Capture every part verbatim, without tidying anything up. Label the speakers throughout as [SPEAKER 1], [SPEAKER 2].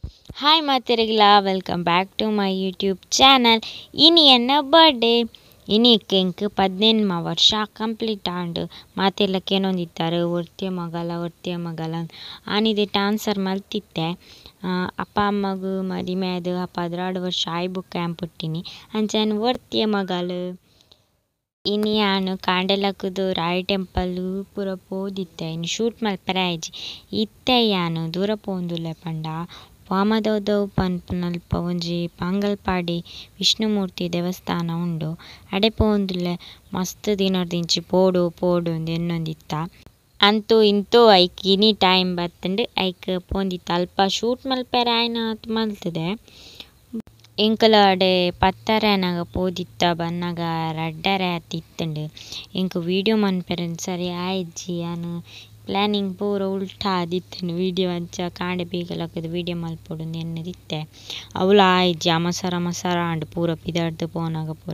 [SPEAKER 1] Hi ಮಾತೆರೆಗ್ಲ welcome back to my YouTube channel. ಇನಿ ಎನ್ನ ಬರ್ಡೇ ಇನಿಕ್ಕೆ ಇಂಕ್ ಪದ್ನೆನ್ಮ ವರ್ಷ ಕಂಪ್ಲೀಟ್ ಆಂಡ್ ಮಾತೆರ್ಲಕ್ಕೆ ಏನೊಂದಿತ್ತಾರೆ ಒರ್ತಿಯ ಮಗಲ ಒರ್ತಿಯ ಮಗಲ ಆನಿದೆಟ್ ಆನ್ಸರ್ ಮಲ್ತಿತ್ತೆ. ಅಪ್ಪ ಅಮ್ಮಗು ಮದಿಮೆದು ಅಪ್ಪ ಹದಿನಾರು ವರ್ಷ ಆಯ್ಬುಕ್ ಆ್ಯಂಪುಟ್ಟಿನಿ ಅಂಚನೆ ಒರ್ತಿಯ ಮಗಲು. ಇನಿ ಆನು ಕಾಂಡೆಲಕ್ಕದು ರಾಯ್ ಟೆಂಪಲ್ ಪೂರ ಪೋದಿತ್ತೆ ಇನ್ನು ಶೂಟ್ ಮಲ್ಪರೆ ಆಯ್ಜಿ ಇತ್ತೆ ಯಾನು ದೂರ ಪೋಂದುಲ್ಲೆ ಪಂಡ ವಾಮದೌದವು ಪನ್ಪುನಲ್ಪ ಒಂಜಿ ಪಾಂಗಲ್ಪಾಡಿ ವಿಷ್ಣುಮೂರ್ತಿ ದೇವಸ್ಥಾನ ಉಂಡು. ಅಡೆ ಪೋಂದುಲ್ಲೆ ಮಸ್ತ್ ದಿನರ್ದಿಂಚಿ ಪೋಡು ಪೋಡು ಅಂದ್ ಎನ್ನೊಂದಿತ್ತ. ಅಂತೂ ಇಂತೂ ಐಕ್ ಇನಿ ಟೈಮ್ ಬತ್ತಂಡು ಐಕ್ ಪೋಂದಿತ್ತ ಅಲ್ಪ ಶೂಟ್ ಮಲ್ಪರೆ ಆಯ್ನ ಮಲ್ತದೆ. ಎಂಕಲ ಅಡೆ ಪತ್ತರೆನಾಗ ಪೋದಿತ್ತ ಬನ್ನಗ ರಡ್ಡರೆ ಆತಿತ್ತಂಡು ಎಂಕ್ ವೀಡಿಯೋ ಮನ್ಪೆರೆ ಸರಿ ಆಯ್ಜಿ ಯಾನು ಪ್ಲ್ಯಾನಿಂಗ್ ಪೂರ ಉಲ್ಟಾ ಆದಿತ್ತಂಡು. ವೀಡಿಯೋ ಅಂಚ ಕಾಂಡೆ ಬೀಗಲಕ್ಕದು ವೀಡಿಯೋ ಮಲ್ಪೊಡು ಎನ್ನದಿತ್ತೆ ಅವಳು ಆಯ್ಜಿ ಅಮಸರ ಮಸರ ಅಂಡ್ ಪೂರ ಪಿದಾಡ್ದು ಪೋನಾಗ ಪೂರ.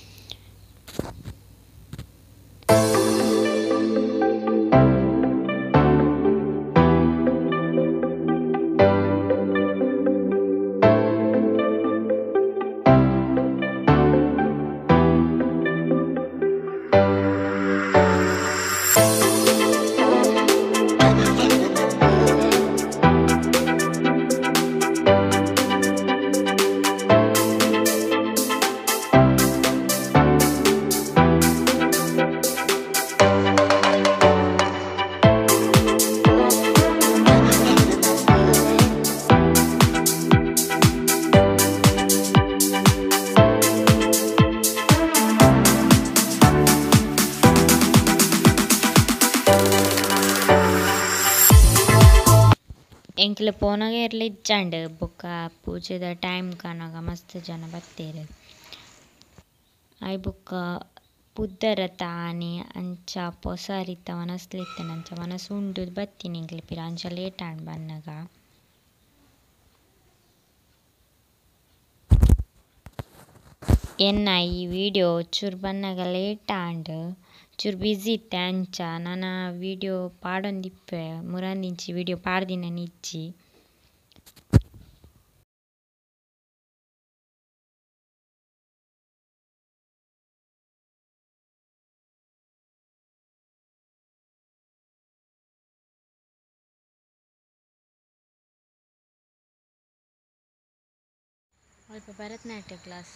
[SPEAKER 1] ಎಂಕ್ಲು ಪೋನಾಗ ಇರ್ಲಿ ಇಜ್ಜಂಡ್ ಬೊಕ್ಕ ಪೂಜೆದ ಟೈಮ್ ಕಾನಾಗ ಮಸ್ತ್ ಜನ ಬತ್ತೇರು. ಐ ಬೊಕ್ಕ ಪುದ್ದರತ ಆನೆ ಅಂಚ ಪೊಸರಿತ್ತ ವನಸ್ಲಿತ್ತನ ಅಂಚ ವನಸ್ ಉಂಡು ಬತ್ತೀನಿ ಎಂಕ್ಲೆ ಪಿರ ಅಂಚ ಲೇಟ್ ಆಂಡ್ ಬನ್ನಗ. ಎನ್ನ ಈ ವಿಡಿಯೋ ಚೂರು ಬನ್ನಗ ಲೇಟ್ ಆಂಡ್ ಚೂರು ಬ್ಯುಸಿ ಇತ್ತೆ ಅಂಚ ನನ್ನ ವೀಡಿಯೋ ಪಾಡೊಂದಿಪ್ಪೆ ಮುರಂದಿಂಚಿ ವೀಡಿಯೋ ಪಾಡ್ದಿನ ಇಜ್ಜಿ. ಅಲ್ಪ ಭರತನಾಟ್ಯ ಕ್ಲಾಸ್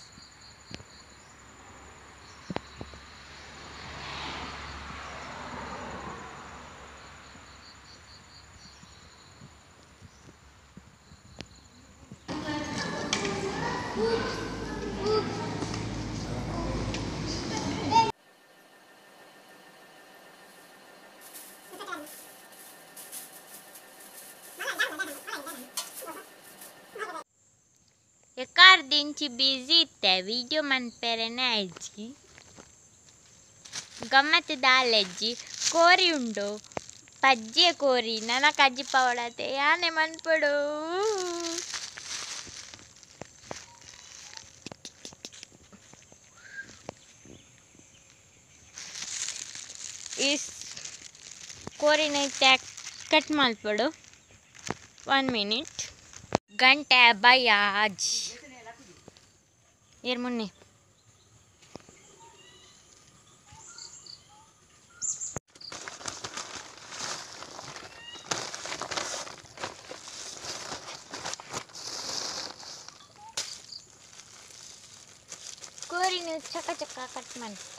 [SPEAKER 1] ಎಕ್ಕಾರ್ದಿಂಚಿ ಬ್ಯುಸಿ ಇತ್ತೆ ವೀಡಿಯೋ ಮನ್ಪೆರೆನೆ ಆಯ್ಜಿ ಗಮ್ಮತ್ ದಾಲೆಜ್ಜಿ ಕೋರಿ ಉಂಡು ಪಜ್ಜಿಯ ಕೋರಿ ನನ್ನ ಕಜ್ಜಿ ಪವಳತೆ ಯಾನೆ ಮನ್ಪಡು. ಇಸ್ ಕೋರಿನ ಕಟ್ ಮಲ್ಪಡು ಒನ್ ಮಿನಿಟ್ ಗಂಟೆ ಬೈ ಆಜ್ ಏರ್ ಮುನ್ನೆ ಕೋರಿನ ಚಕ ಚಕ ಕಟ್ ಮಾಡ್ಕ.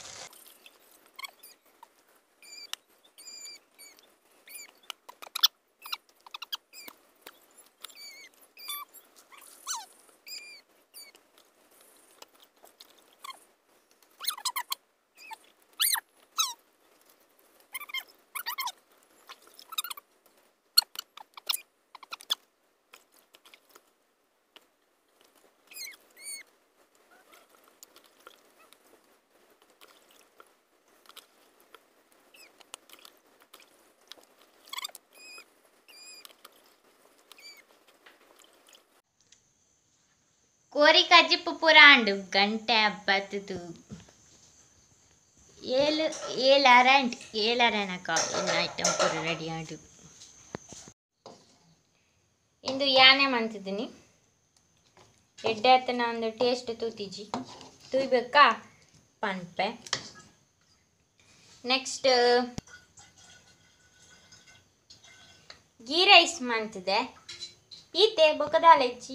[SPEAKER 1] ಕೋರಿ ಕಜ್ಜಿಪ್ಪು ಪೂರ ಆಂಡು ಗಂಟೆ ಹಬ್ಬತ್ತದು ಏಳು ಏಳು ಅರೆಂಟ್ ಏಳು ಅರೆನಕ ಇನ್ನು ಐಟಮ್ ಪೂರ ರೆಡಿ ಆಂಡು. ಇಂದು ಯಾನೆ ಮಾಡ್ತಿದ್ದೀನಿ. ಎಡ್ಡೆ ಹತ್ತನ ಒಂದು ಟೇಸ್ಟ್ ತೂತಿಜಿ ತೂಯ್ಬೇಕಾ ಪನ್ಪೆ. ನೆಕ್ಸ್ಟ್ ಗೀ ರೈಸ್ ಮಾಡ್ತಿದ್ದೆ. ಈತೆ ಬೊಕದಾಲೆಚ್ಚಿ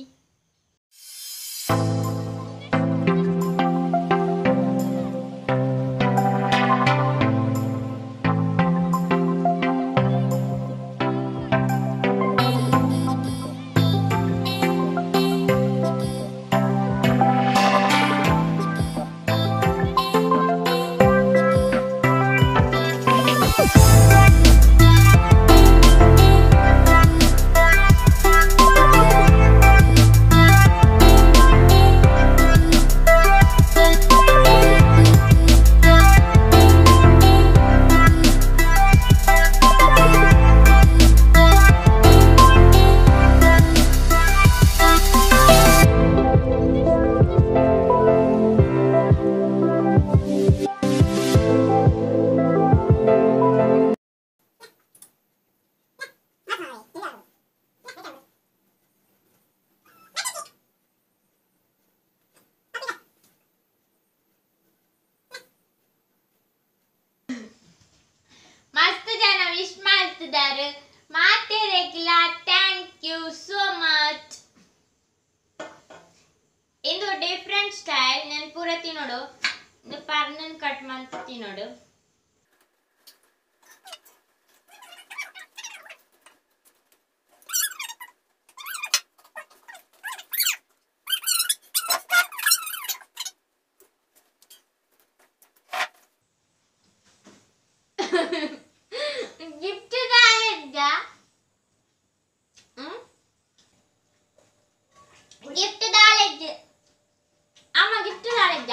[SPEAKER 1] ಮಾತೆರೆಗ್ಲ ಥ್ಯಾಂಕ್ ಯು ಸೋ ಮಚ್. ಇದು ಡಿಫ್ರೆಂಟ್ ಸ್ಟೈಲ್. ನಾನು ಪೂರ ತಿನ್ನೋಡು ಪರ್ನನ್ ಕಟ್ ಮಾಡ್ತಾ ತಿನ್ನೋಡು. ಗಿಫ್ಟ್ ದಾಲೆಜ್ಜ ಗಿಫ್ಟ್ ದಾಲೆಜ್ಜ ಅಮ್ಮ ಗಿಫ್ಟ್ ದಾಲೆಜ್ಜ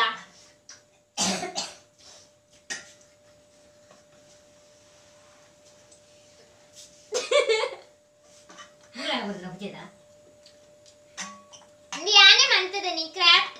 [SPEAKER 1] ಯಾನೆ ಮಂತದ ನೀ ಕ್ರಾಫ್ಟ್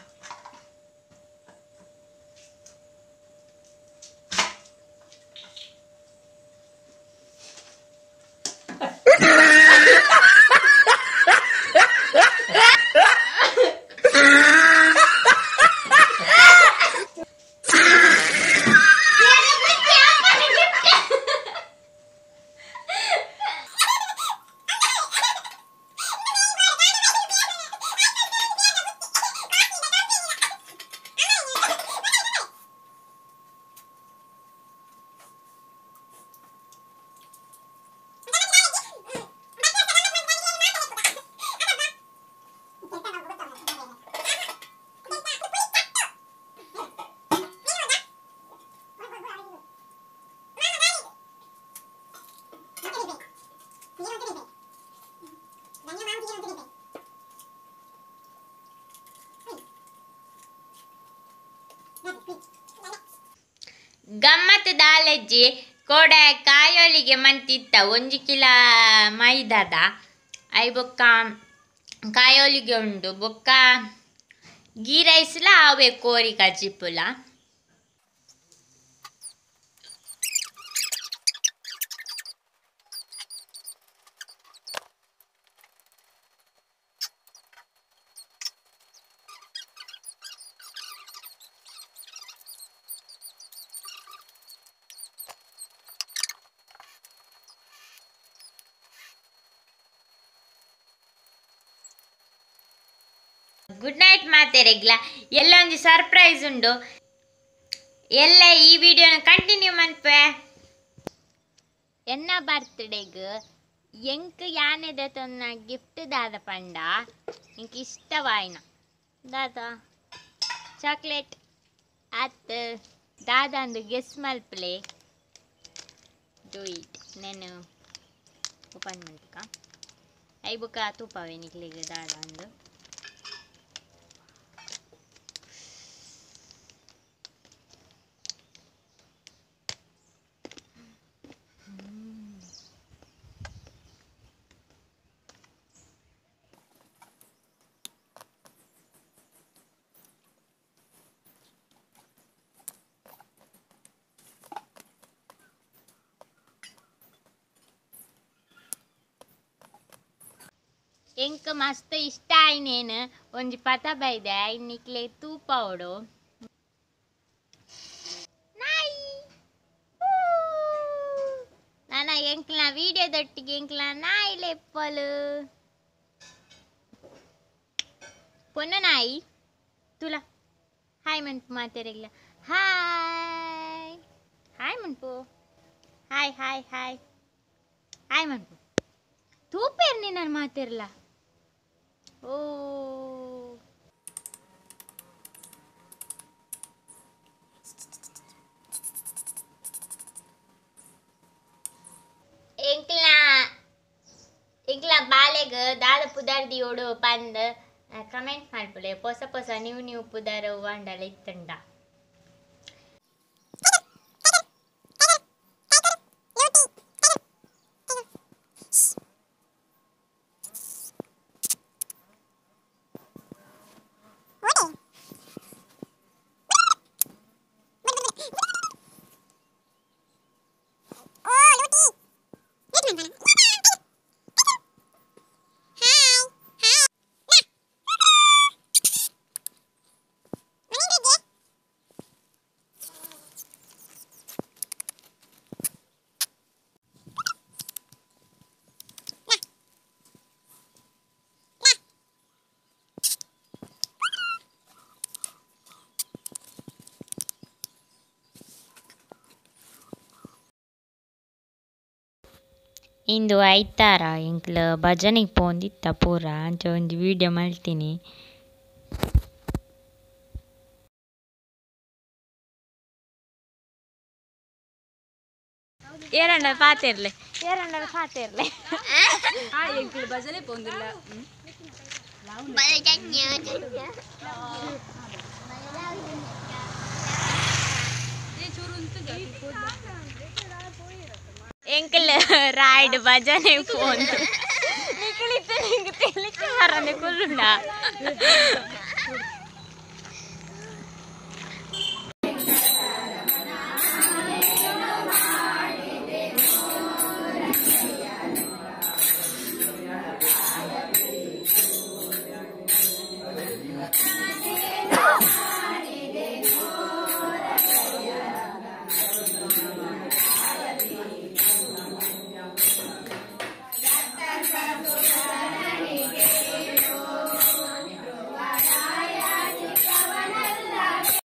[SPEAKER 1] ಗಮ್ಮತ್ ದಾಲೆಜ್ಜಿ ಕೋಡ ಕಾಯೋಲಿಗೆ ಮಂತಿತ್ತ ಒಂಜಿ ಕಿಲ ಮೈದಾದ ಐ ಬೊಕ್ಕ ಕಾಯೋಲಿಗೆ ಉಂಡು ಬೊಕ್ಕ ಗೀ ರೈಸ್ಲ ಅವೇ ಕೋರಿ ಕಜಿಪುಲ. Good night ಮಾತೆರೆಗ್ಲ. ಎಲ್ಲ ಒಂದು ಸರ್ಪ್ರೈಸ್ ಉಂಡು. ಎಲ್ಲ ಈ ವಿಡಿಯೋನ ಕಂಟಿನ್ಯೂ ಮನ್ಪೆ. ಎನ್ನ ಬರ್ತ್ಡೇಗ್ ಎಂಕ್ ಯಾನೆ ದೆತೊನ್ನ ಗಿಫ್ಟ್ ದಾದ ಪಂಡ ಇಂಕ್ ಇಷ್ಟವಾಯಿನ ದಾದ ಚಾಕ್ಲೇಟ್ ಅತ್ ದಾದ ಅಂದು ಗೆಸ್ ಮಲ್ಪಲೆ ಡೂ ಇಟ್. నేను ಓಪನ್ ಮಾಡ್ಕ ಐ ಬುಕ್ಕ ತೂಪವೆ ನಿಕ್ಲಿಗೆ ದಾದ ಅಂದು ಎಂಕ್ ಮಸ್ತ್ ಇಷ್ಟ ಆಯ್ನೇನು ಒಂಜಿ ಪತ ಬೈದೆ ಇನ್ನಿಕ್ಲೆ ತೂಪ ಓಡು ನಾಯಿ ನಾನ ಎಂಕ್ಲ ವಿಡಿಯೋದೊಟ್ಟಿಗೆ ಎಂಕ್ಲ ನಾಯಿ ಲೆಪ್ಪಲು ಪೊನ್ನ ನಾಯಿ ತುಲ ಹಾಯ್ ಮನ್ಪು ಮಾತಾರಿಲ್ಲ ಹಾಯ್ ಹಾಯ್ ಮನ್ಪು ಹಾಯ್ ಹಾಯ್ ಹಾಯ್ ಹಾಯ್ ಮನ್ಪು ತೂಪೇರ್ನಿ ನಾನು ಮಾತಿರಲ್ಲ ಓ ಎಂಕ್ಲ ಎಂಕ್ಲ ಬಾಲೆಗ್ ದಾದ ಪುದಾರ್ದಿ ಓಡು ಪಂದ್ ಕಮೆಂಟ್ ಮಾಡ್ಬಿಳೆ ಹೊಸ ಹೊಸ ನೀವು ನೀವು ಪುದಾರ ವಾಂಡಲ ಇತ್ತಂಡ ಇಂದು ಐತಾರ ಎಂಕ್ಲ ಭಜನೆಗೆ ಪೋಂದಿತ್ತ ಪೂರ ಅಂಚ ಒಂಜಿ ವಿಡಿಯೋ ಮಲ್ತೀನಿ ಏರಣ್ಣ ಪಾತಿರ್ಲೆ ಏರಣ್ಣ ಪಾತಿರ್ಲೆ ಆ ಎಂಕ್ಲ ಭಜನೆ ಪೋಂದಿಲ್ಲ ಎಂಕಲ್ ರಾಯ್ಡ್ ಭಜನೆ ಫೋನ್ ನಿಖಿಲಿತ್ತು ನಿಂಗೆ ತಿಳಿಸಿ ಮರನೆ ಕುಲ್ಲುಂಡ